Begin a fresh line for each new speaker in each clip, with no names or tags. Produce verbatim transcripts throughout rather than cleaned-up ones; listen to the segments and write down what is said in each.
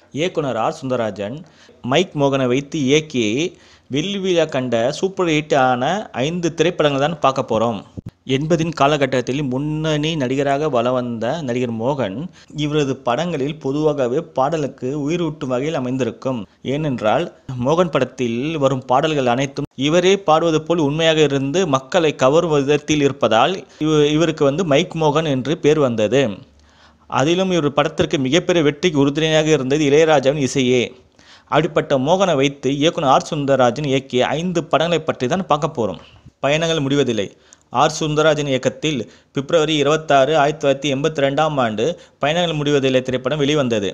இயக்குனர் R Sundararajan mic மோகனை வைத்து இயக்கி வெள்ளி விழா கண்ட சூப்பர் ஹிட் ஆன ஐந்து திரைப்படங்கள் தான் பார்க்க போகிறோம். எண்பதின் காலகட்டத்தில் முன்னணி நடிகராக வலம் வந்த நடிகர் மோகன் இவரது படங்களில் பொதுவாகவே பாடலுக்கு உயிரூட்டும் வகையில் அமைந்திருக்கும். ஏனென்றால் மோகன் படத்தில் வரும் பாடல்கள் அனைத்தும் இவரே பாடுவது போல் உண்மையாக இருந்து மக்களை கவரும் விதத்தில் இருப்பதால் இவருக்கு வந்து மைக் மோகன் என்று பேர் வந்தது. அதிலும் இவர் படத்திற்கு மிகப்பெரிய வெற்றிக்கு உறுதுணையாக இருந்தது இளையராஜாவின் இசையே. அப்படிப்பட்ட மோகனை வைத்து இயக்குனர் ஆர் சுந்தரராஜன் இயக்கிய ஐந்து படங்களை பற்றி தான் பார்க்க போகிறோம். பயணங்கள் முடிவதில்லை. ஆர் சுந்தரராஜன் இயக்கத்தில் பிப்ரவரி இருபத்தாறு ஆயிரத்தி தொள்ளாயிரத்தி எண்பத்தி ரெண்டாம் ஆண்டு பயணங்கள் முடிவதில்லை திரைப்படம் வெளிவந்தது.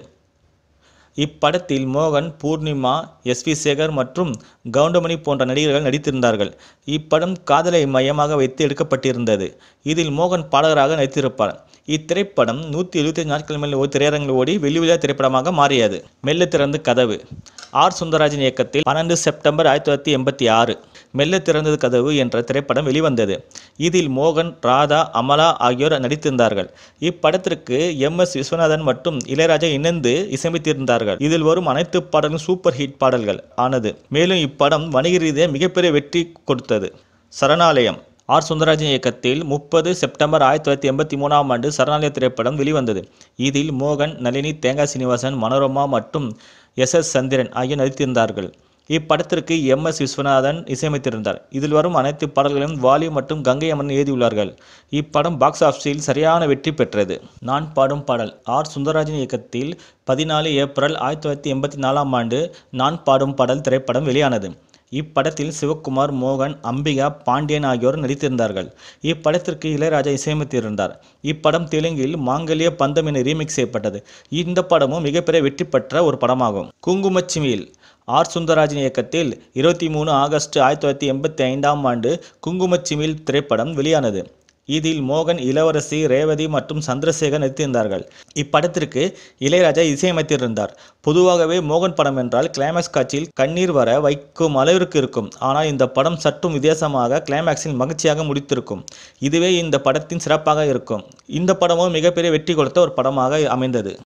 இப்படத்தில் மோகன், பூர்ணிமா, எஸ் வி சேகர் மற்றும் கவுண்டமணி போன்ற நடிகர்கள் நடித்திருந்தார்கள். இப்படம் காதலை மையமாக வைத்து எடுக்கப்பட்டிருந்தது. இதில் மோகன் பாடகராக நடித்திருப்பார். இத்திரைப்படம் நூற்றி எழுபத்தி ஐந்து நாட்கள் மேல் திரையரங்கில் ஓடி வெள்ளி விழா திரைப்படமாக மாறியது. மெல்ல திறந்து கதவு ஆர் சுந்தரராஜன் இயக்கத்தில் பன்னெண்டு செப்டம்பர் ஆயிரத்தி தொள்ளாயிரத்தி எண்பத்தி ஆறு மெல்ல திறந்தது கதவு என்ற திரைப்படம் வெளிவந்தது. இதில் மோகன், ராதா, அமலா ஆகியோர் நடித்திருந்தார்கள். இப்படத்திற்கு எம் எஸ் விஸ்வநாதன் மற்றும் இளையராஜா இணைந்து இசையமைத்திருந்தார்கள். இதில் வரும் அனைத்து பாடல்களும் சூப்பர் ஹிட் பாடல்கள் ஆனது. மேலும் இப்படம் வணிக ரீதியாக மிகப்பெரிய வெற்றி கொடுத்தது. சரணாலயம் ஆர் சுந்தரராஜன் இயக்கத்தில் முப்பது செப்டம்பர் ஆயிரத்தி தொள்ளாயிரத்தி எண்பத்தி மூணாம் ஆண்டு சரணாலய திரைப்படம் வெளிவந்தது. இதில் மோகன், நளினி, தேங்காய் சீனிவாசன், மனோரமா மற்றும் எஸ் எஸ் சந்திரன் ஆகியோர் நடித்திருந்தார்கள். இப்படத்திற்கு எம் எஸ் விஸ்வநாதன் இசையமைத்திருந்தார். இதில் வரும் அனைத்து பாடல்களையும் வாலி மற்றும் கங்கை அமரன் எழுதியுள்ளார்கள். இப்படம் பாக்ஸ் ஆஃபீஸில் சரியான வெற்றி பெற்றது. நான் பாடும் பாடல் ஆர் சுந்தரராஜன் இயக்கத்தில் பதினாலு ஏப்ரல் ஆயிரத்தி தொள்ளாயிரத்தி எண்பத்தி நாலாம் ஆண்டு நான் பாடும் பாடல் திரைப்படம் வெளியானது. இப்படத்தில் சிவகுமார், மோகன், அம்பிகா, பாண்டியன் ஆகியோர் நடித்திருந்தார்கள். இப்படத்திற்கு இளையராஜா இசையமைத்திருந்தார். இப்படம் தெலுங்கில் மாங்கல்ய பந்தம் என ரீமிக்ஸ் செய்யப்பட்டது. இந்த படமும் மிகப்பெரிய வெற்றி பெற்ற ஒரு படமாகும். குங்குமச்சிமிழ் ஆர் சுந்தரராஜன் இயக்கத்தில் இருபத்தி மூணு ஆகஸ்ட் ஆயிரத்தி தொள்ளாயிரத்தி எண்பத்தி ஐந்தாம் ஆண்டு குங்குமச்சிமிழ் திரைப்படம் வெளியானது. இதில் மோகன், இளவரசி, ரேவதி மற்றும் சந்திரசேகர் நடித்திருந்தார்கள். இப்படத்திற்கு இளையராஜா இசையமைத்திருந்தார். பொதுவாகவே மோகன் படம் என்றால் கிளைமேக்ஸ் காட்சியில் கண்ணீர் வர வைக்கும் அளவிற்கு இருக்கும். ஆனால் இந்த படம் சற்றும் வித்தியாசமாக கிளைமேக்ஸில் மகிழ்ச்சியாக முடித்திருக்கும். இதுவே இந்த படத்தின் சிறப்பாக இருக்கும். இந்த படமும் மிகப்பெரிய வெற்றி கொடுத்த ஒரு படமாக அமைந்தது.